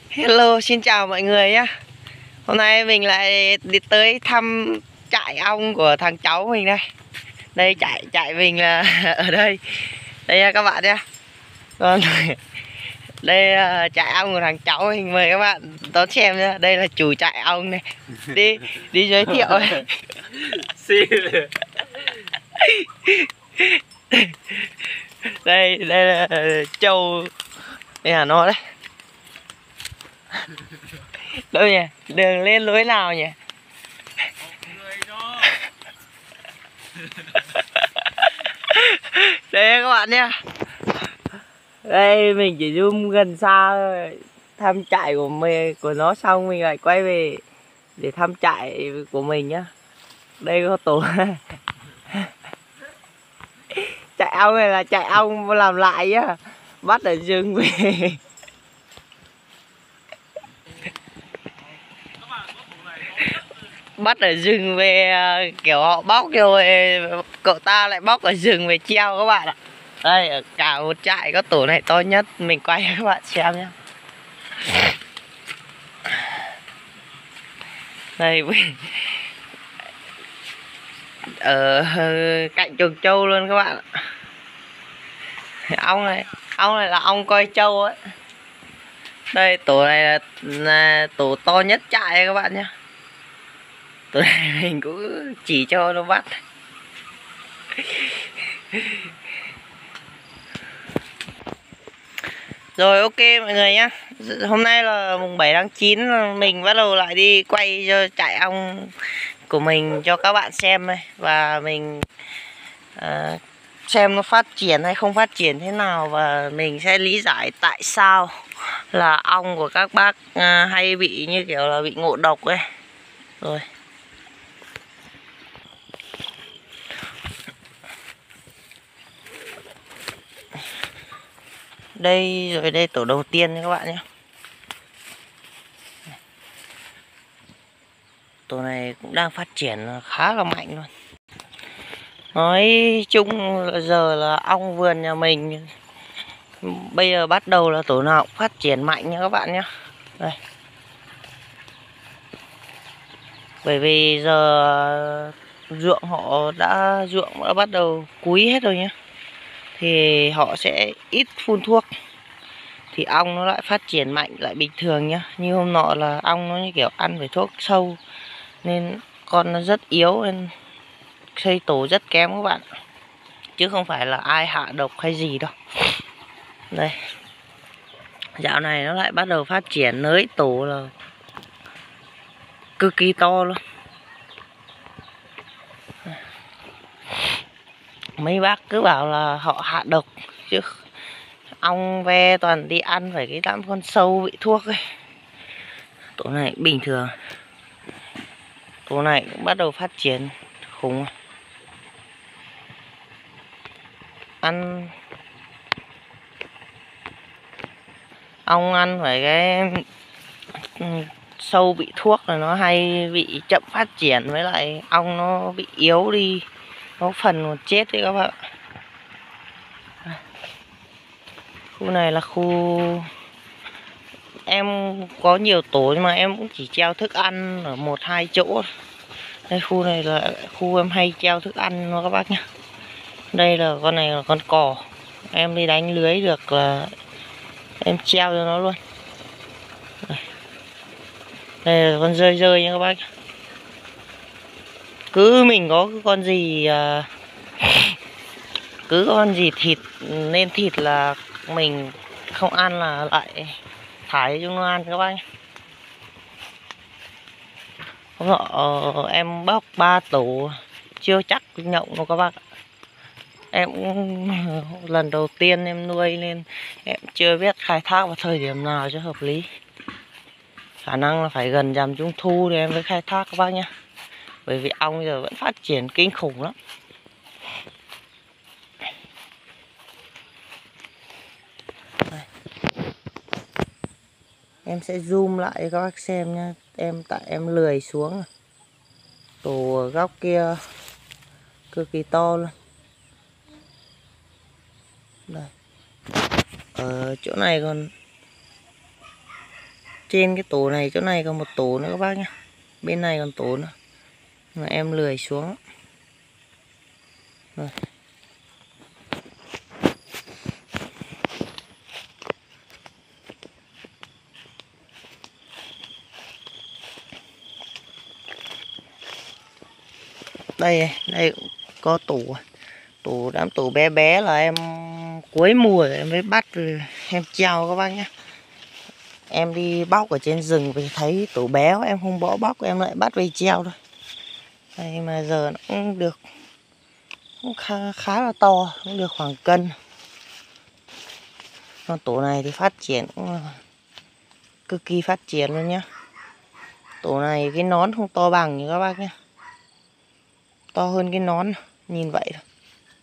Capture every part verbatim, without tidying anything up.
Hello, xin chào mọi người nhé. Hôm nay mình lại đi tới thăm trại ong của thằng cháu mình đây. Đây trại trại mình là ở đây. Đây nha các bạn nhé. Còn đây là trại ong của thằng cháu mình, mời các bạn đón xem nhé. Đây là chủ trại ong này. Đi đi giới thiệu này. Đây đây là Châu. Đây là nó đấy. Đâu nhỉ? Đường lên lối nào nhỉ? Đây các bạn nhé. Đây mình chỉ zoom gần xa thôi. Thăm trại của mình của nó xong mình lại quay về để thăm trại của mình nhá. Đây có tổ. Trại ong này là trại ong làm lại nhá. Bắt ở rừng về. Bắt ở rừng về, kiểu họ bóc rồi cậu ta lại bóc ở rừng về treo các bạn ạ. Đây ở cả một trại có tổ này to nhất, mình quay cho các bạn xem nhé. Đây ở cạnh chuồng trâu luôn các bạn ạ. Ong này, ong này là ong coi trâu ấy. Đây tổ này là, là tổ to nhất trại các bạn nhé. Tổ này mình cũng chỉ cho nó bắt. Rồi ok mọi người nhá. Hôm nay là mùng bảy tháng chín, mình bắt đầu lại đi quay cho trại ong của mình cho các bạn xem đây. Và mình uh, xem nó phát triển hay không phát triển thế nào. Và mình sẽ lý giải tại sao là ong của các bác uh, hay bị như kiểu là bị ngộ độc ấy. Rồi đây, rồi đây tổ đầu tiên nha các bạn nhé. Tổ này cũng đang phát triển khá là mạnh luôn. Nói chung là giờ là ong vườn nhà mình bây giờ bắt đầu là tổ nào cũng phát triển mạnh nha các bạn nhé. Đây. Bởi vì giờ ruộng họ đã ruộng đã bắt đầu cúi hết rồi nhé. Thì họ sẽ ít phun thuốc. Thì ong nó lại phát triển mạnh lại bình thường nhá. Như hôm nọ là ong nó như kiểu ăn phải thuốc sâu nên con nó rất yếu, nên xây tổ rất kém các bạn. Chứ không phải là ai hạ độc hay gì đâu. Đây. Dạo này nó lại bắt đầu phát triển nới tổ là cực kỳ to luôn. Mấy bác cứ bảo là họ hạ độc chứ ong ve toàn đi ăn phải cái đám con sâu bị thuốc ấy. Tổ này bình thường. Tổ này cũng bắt đầu phát triển khủng. Ăn ong ăn phải cái sâu bị thuốc là nó hay bị chậm phát triển, với lại ong nó bị yếu đi, có phần còn chết đấy các bạn. Khu này là khu em có nhiều tổ nhưng mà em cũng chỉ treo thức ăn ở một hai chỗ. Đây khu này là khu em hay treo thức ăn đó các bác nhá. Đây là con này là con cò, em đi đánh lưới được là em treo cho nó luôn. Đây, đây là con rơi rơi nha các bác. Cứ mình có con gì cứ con gì thịt nên thịt là mình không ăn là lại thải cho nó ăn các bác. Hôm nọ em bóc ba tổ chưa chắc nhộng đâu các bác. Em cũng lần đầu tiên em nuôi nên em chưa biết khai thác vào thời điểm nào cho hợp lý. Khả năng là phải gần rằm trung thu thì em mới khai thác các bác nhá. Bởi vì ong giờ vẫn phát triển kinh khủng lắm. Đây. Em sẽ zoom lại cho các bác xem nhá. Em tại em lười xuống. Tổ góc kia cực kỳ to luôn. Đây. Ở chỗ này còn trên cái tổ này, chỗ này còn một tổ nữa các bác nhé. Bên này còn tổ nữa mà em lười xuống. Rồi. Đây đây có tổ tổ đám tổ bé bé là em cuối mùa rồi em mới bắt rồi em treo các bác nhé. Em đi bóc ở trên rừng vì thấy tổ bé em không bỏ bóc, em lại bắt về treo thôi. Đây mà giờ nó cũng được, cũng khá, khá là to, cũng được khoảng cân. Con tổ này thì phát triển cũng cực kỳ phát triển luôn nhá. Tổ này cái nón không to bằng như các bác nhé, to hơn cái nón, nhìn vậy thôi.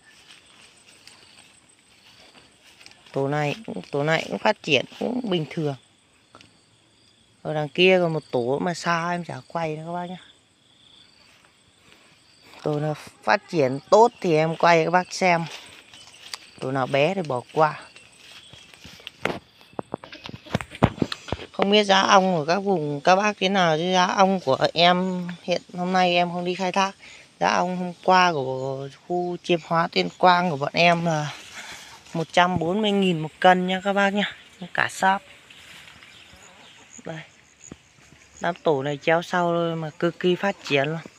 Tổ này tổ này cũng phát triển cũng bình thường. Ở đằng kia còn một tổ mà xa em chả quay nữa các bác nhé. Tổ nào phát triển tốt thì em quay các bác xem, tổ nào bé thì bỏ qua. Không biết giá ong ở các vùng các bác thế nào, chứ giá ong của em hiện hôm nay em không đi khai thác. Giá ong hôm qua của khu chiêm hóa Tuyên Quang của bọn em là một trăm bốn mươi nghìn một cân nha các bác nha, cả shop. Đây, đám tổ này treo sau thôi mà cực kỳ phát triển luôn.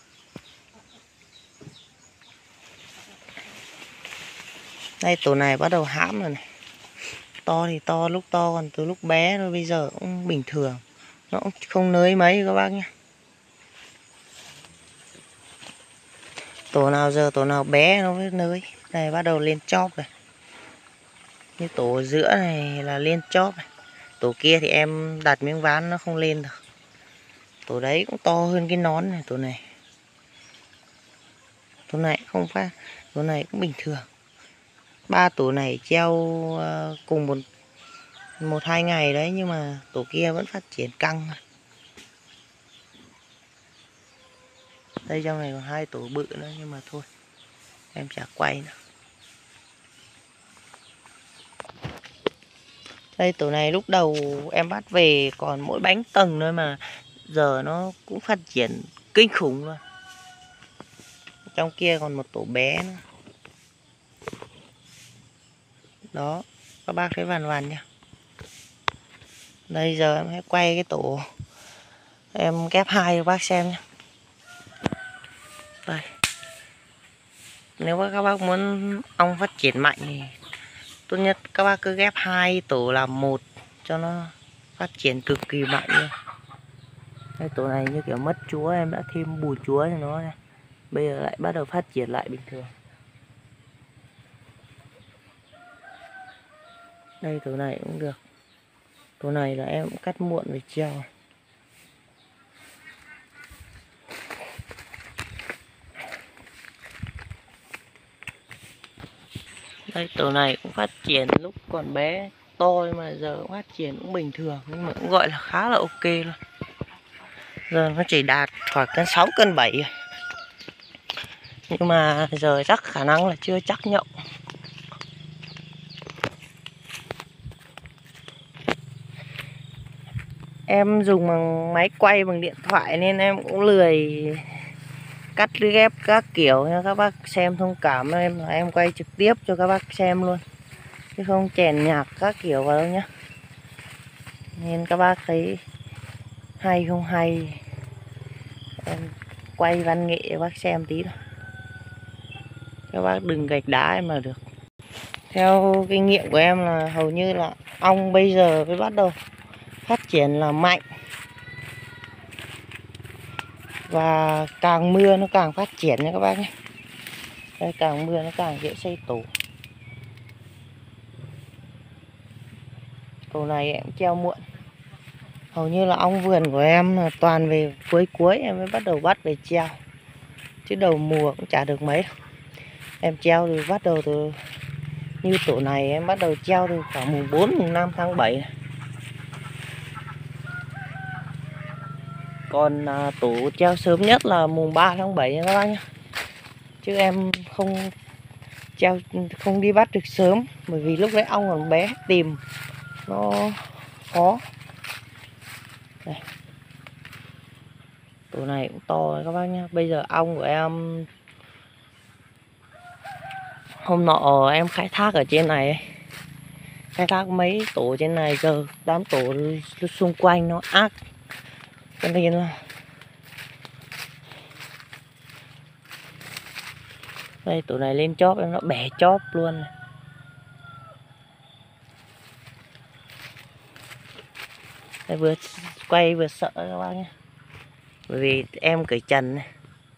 Đây tổ này bắt đầu hãm rồi này. To thì to, lúc to còn từ lúc bé rồi, bây giờ cũng bình thường, nó cũng không nới mấy các bác nhé. Tổ nào giờ tổ nào bé nó mới nới. Đây bắt đầu lên chóp rồi. Như tổ ở giữa này là lên chóp này. Tổ kia thì em đặt miếng ván nó không lên được. Tổ đấy cũng to hơn cái nón này, tổ này. Tổ này không phát, tổ này cũng bình thường. Ba tổ này treo cùng một một hai ngày đấy, nhưng mà tổ kia vẫn phát triển căng. Đây trong này còn hai tổ bự nữa, nhưng mà thôi em chả quay nữa. Đây tổ này lúc đầu em bắt về còn mỗi bánh tầng thôi mà giờ nó cũng phát triển kinh khủng luôn. Trong kia còn một tổ bé nữa. Đó, các bác thấy vằn vằn nhá. Đây giờ em hãy quay cái tổ em ghép hai cho bác xem nhé. Đây. Nếu các bác muốn ong phát triển mạnh thì tốt nhất các bác cứ ghép hai tổ làm một cho nó phát triển cực kỳ mạnh luôn. Đây, tổ này như kiểu mất chúa, em đã thêm bùi chúa cho nó này. Bây giờ lại bắt đầu phát triển lại bình thường. Đây tổ này cũng được. Tổ này là em cũng cắt muộn về treo. Đây tổ này cũng phát triển lúc còn bé to, mà giờ cũng phát triển cũng bình thường, nhưng mà cũng gọi là khá là ok luôn. Giờ nó chỉ đạt khoảng cân sáu cân bảy rồi. Nhưng mà giờ chắc khả năng là chưa chắc nhậu. Em dùng bằng máy quay bằng điện thoại nên em cũng lười cắt ghép các kiểu nha các bác xem thông cảm em, là em quay trực tiếp cho các bác xem luôn, chứ không chèn nhạc các kiểu vào đâu nhá. Nên các bác thấy hay không hay em quay văn nghệ cho bác xem tí thôi, các bác đừng gạch đá em là được. Theo kinh nghiệm của em là hầu như là ong bây giờ mới bắt đầu phát triển là mạnh, và càng mưa nó càng phát triển nha các bác nhé. Đây, càng mưa nó càng dễ xây tổ. Tổ này em treo muộn. Hầu như là ong vườn của em là toàn về cuối cuối em mới bắt đầu bắt về treo, chứ đầu mùa cũng chả được mấy đâu. Em treo thì bắt đầu từ như tổ này em bắt đầu treo từ khoảng mùng bốn mùng năm tháng bảy này. Còn à, tổ treo sớm nhất là mùng ba tháng bảy nha các bác nhé. Chứ em không treo, không đi bắt được sớm, bởi vì lúc đấy ong còn bé tìm nó khó. Đây. Tổ này cũng to đấy các bác nhá. Bây giờ ong của em hôm nọ em khai thác ở trên này ấy. Khai thác mấy tổ trên này, giờ đám tổ xung quanh nó ác, cho nên là đây tổ này lên chóp em nó bẻ chóp luôn này. Đây, vừa quay vừa sợ các bác nhé, bởi vì em cởi trần này.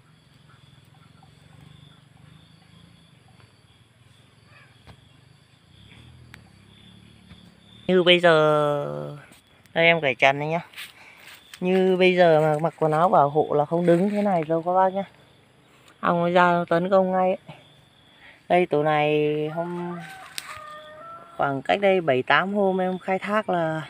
Như bây giờ đây em cởi trần này nhá, như bây giờ mà mặc quần áo bảo hộ là không đứng thế này đâu các bác nhá, ong nó ra tấn công ngay ấy. Đây tổ này hôm khoảng cách đây bảy tám hôm em khai thác là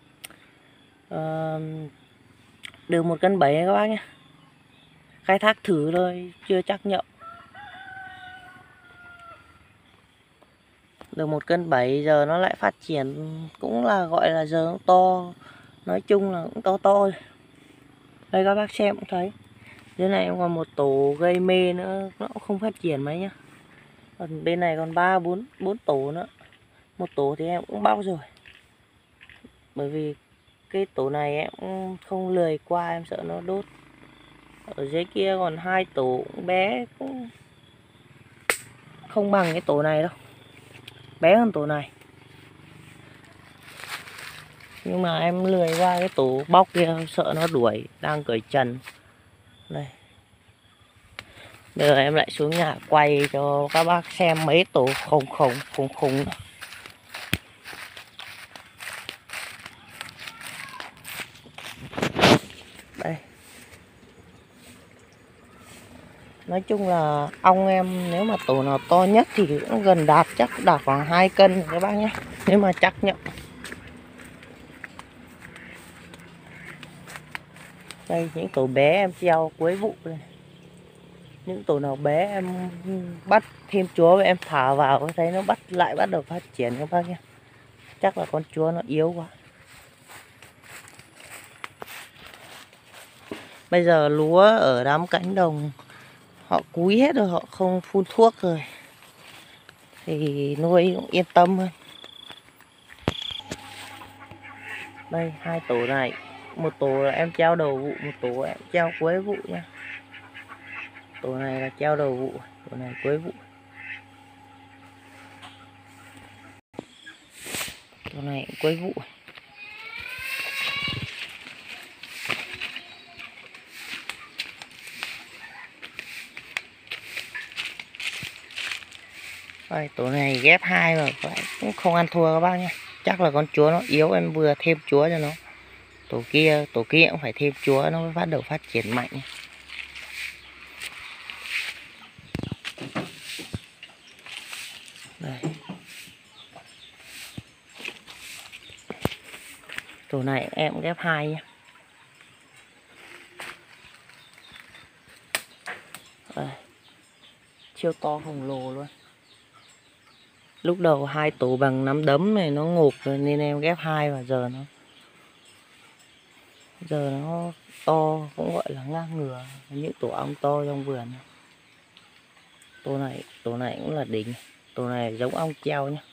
uh, được một cân bảy các bác nhé. Khai thác thử thôi, chưa chắc nhậu. Được một cân bảy, giờ nó lại phát triển cũng là gọi là giờ nó to. Nói chung là cũng to to. Đây các bác xem cũng thấy. Dưới này em còn một tổ gây mê nữa, nó cũng không phát triển mấy nhá. Còn bên này còn ba bốn bốn tổ nữa. Một tổ thì em cũng bao rồi. Bởi vì cái tổ này em cũng không lười qua, em sợ nó đốt. Ở dưới kia còn hai tổ cũng bé, cũng không bằng cái tổ này đâu, bé hơn tổ này. Nhưng mà em lười qua cái tổ bóc kia, sợ nó đuổi, đang cởi trần. Đây. Bây giờ em lại xuống nhà quay cho các bác xem mấy tổ khủng khủng khủng khủng. Đây. Nói chung là ong em nếu mà tổ nào to nhất thì cũng gần đạt, chắc đạt khoảng hai cân các bác nhé, nếu mà chắc nhậu. Đây những tổ bé em treo cuối vụ đây. Những tổ nào bé em bắt thêm chúa và em thả vào, thấy nó bắt lại bắt đầu phát triển các bác nhé. Chắc là con chúa nó yếu quá. Bây giờ lúa ở đám cánh đồng họ cúi hết rồi, họ không phun thuốc rồi, thì nuôi cũng yên tâm hơn. Đây hai tổ này, một tổ là em treo đầu vụ, một tổ em treo cuối vụ nha. Tổ này là treo đầu vụ, tổ này cuối vụ. Tổ này cũng cuối vụ. Đây, tổ này ghép hai mà cũng không ăn thua các bác nhé. Chắc là con chúa nó yếu, em vừa thêm chúa cho nó. Tổ kia, tổ kia cũng phải thêm chúa nó mới bắt đầu phát triển mạnh. Đây. Tổ này em ghép hai nhé. Đây. Chiêu to khổng lồ luôn. Lúc đầu hai tổ bằng nắm đấm này nó ngộp rồi nên em ghép hai, và giờ nó giờ nó to, cũng gọi là ngang ngửa những tổ ong to trong vườn. Tổ này tổ này cũng là đỉnh. Tổ này giống ong treo nhá.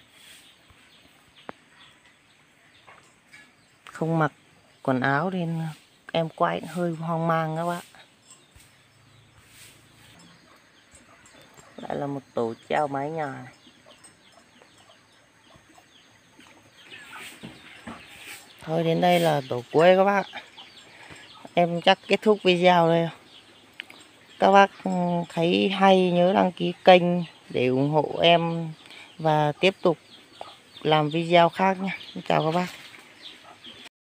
Không mặc quần áo nên em quay hơi hoang mang các bạn. Lại là một tổ treo mái nhà này. Thôi đến đây là tổ cuối các bác. Em chắc kết thúc video đây. Các bác thấy hay nhớ đăng ký kênh để ủng hộ em và tiếp tục làm video khác nhé. Chào các bác.